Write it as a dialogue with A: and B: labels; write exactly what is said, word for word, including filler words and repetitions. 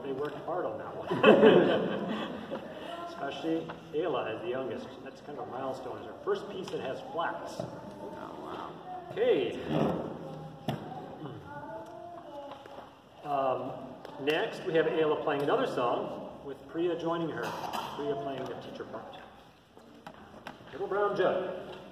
A: they worked hard on that one. Especially Ayla as the youngest. That's kind of a milestone. It's her first piece that has flats.
B: Oh, wow.
A: Okay. Um, next, we have Ayla playing another song with Priya joining her. Priya playing the teacher part. Little Brown Jug.